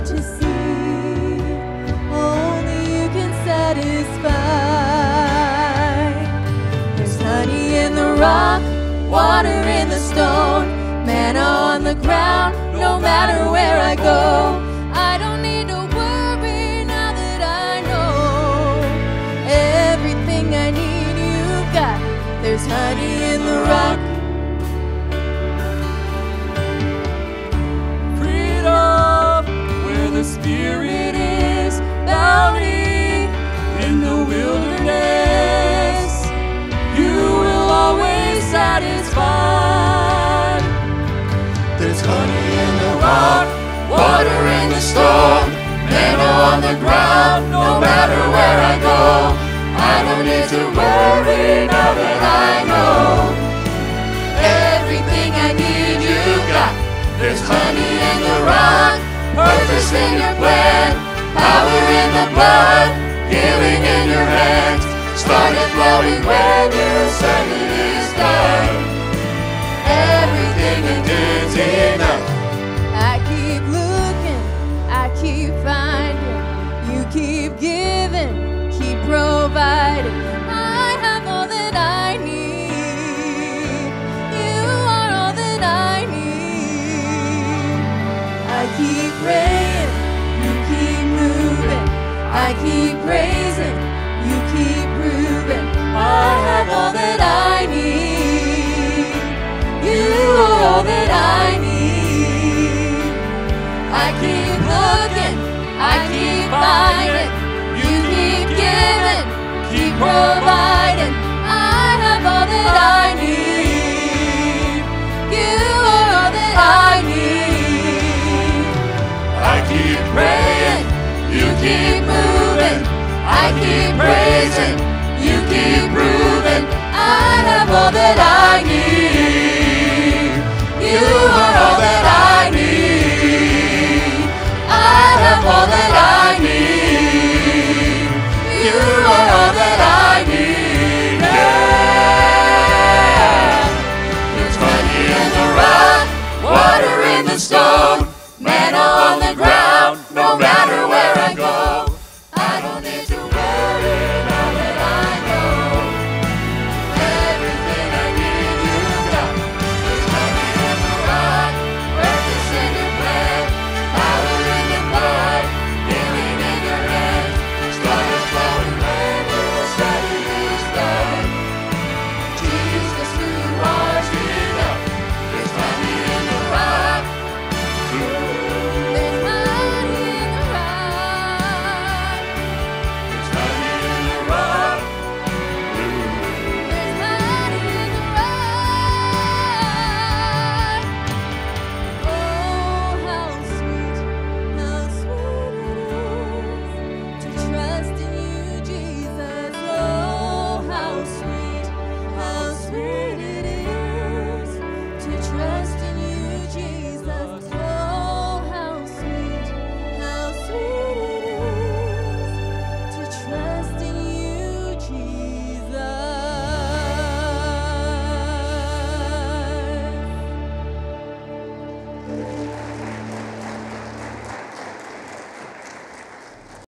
majesty. Only you can satisfy. There's honey in the rock, water in the stone, manna on the ground, no matter where I go. I don't need to worry now that I know everything I need you've got. There's honey in the rock. Freedom where the Spirit is, bounty in the wilderness. You will always satisfy. There's honey in the rock, water in the storm, manna on the ground, no matter where I go. I don't need to worry now that I know everything I need you've got. There's honey in the rock, purpose in your plan, power in the blood, healing in your hands. Started flowing when you said it is done. Everything you did's enough. I keep looking, I keep finding, you keep giving, keep providing. I have all that I need. You are all that I need. I keep praying, you keep moving. I keep praising, you keep proving. I have all that I need. You are all that I need. I keep looking, I keep finding, you keep giving, keep providing. I have all that I need. You are all that I need. I keep praying, you keep moving. I keep praising, you keep proving. I have all that I need. You are all that I need. I have all that I need. You are all that I need. Yeah. There's honey in the rock, water in the stone, manna on the ground.